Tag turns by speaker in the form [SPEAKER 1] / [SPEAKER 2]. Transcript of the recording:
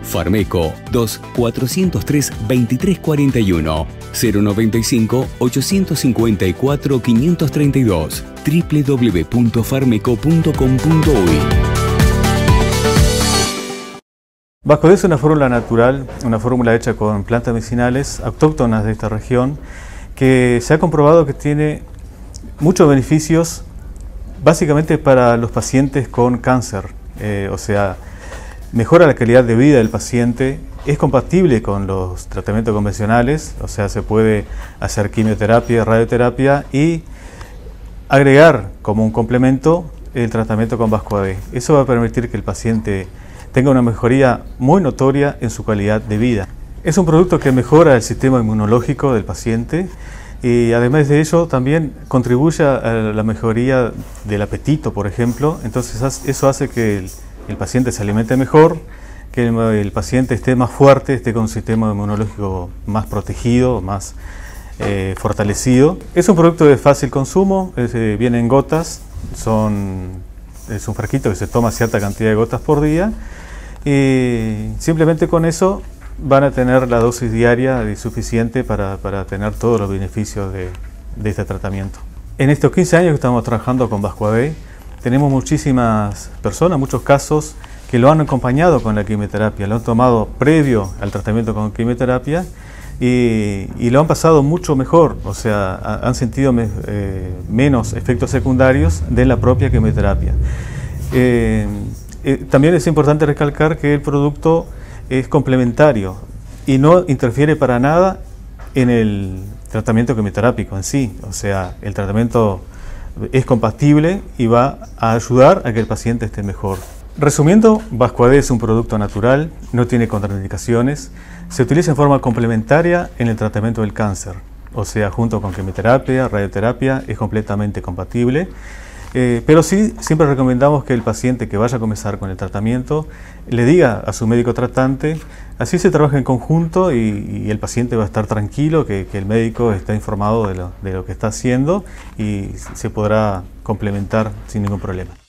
[SPEAKER 1] Farmeco 2-403-2341 095-854-532 www.farmeco.com.uy.
[SPEAKER 2] Vascuade es una fórmula natural, una fórmula hecha con plantas medicinales autóctonas de esta región, que se ha comprobado que tiene muchos beneficios básicamente para los pacientes con cáncer, o sea, mejora la calidad de vida del paciente, es compatible con los tratamientos convencionales, o sea, se puede hacer quimioterapia, radioterapia y agregar como un complemento el tratamiento con Vascuade. Eso va a permitir que el paciente tenga una mejoría muy notoria en su calidad de vida. Es un producto que mejora el sistema inmunológico del paciente y además de ello también contribuye a la mejoría del apetito, por ejemplo. Entonces eso hace que el paciente se alimente mejor, que el paciente esté más fuerte, esté con un sistema inmunológico más protegido, más fortalecido. Es un producto de fácil consumo, viene en gotas, es un frasquito que se toma cierta cantidad de gotas por día y simplemente con eso van a tener la dosis diaria suficiente para tener todos los beneficios de este tratamiento. En estos 15 años que estamos trabajando con Vascuade, tenemos muchísimas personas, muchos casos que lo han acompañado con la quimioterapia, lo han tomado previo al tratamiento con quimioterapia y lo han pasado mucho mejor, o sea, han sentido menos efectos secundarios de la propia quimioterapia. También es importante recalcar que el producto es complementario y no interfiere para nada en el tratamiento quimioterápico en sí, o sea, el tratamiento es compatible y va a ayudar a que el paciente esté mejor. Resumiendo, Vascuade es un producto natural, no tiene contraindicaciones, se utiliza en forma complementaria en el tratamiento del cáncer, o sea, junto con quimioterapia, radioterapia, es completamente compatible. Pero sí, siempre recomendamos que el paciente que vaya a comenzar con el tratamiento le diga a su médico tratante, así se trabaja en conjunto y el paciente va a estar tranquilo, que el médico está informado de lo que está haciendo y se podrá complementar sin ningún problema.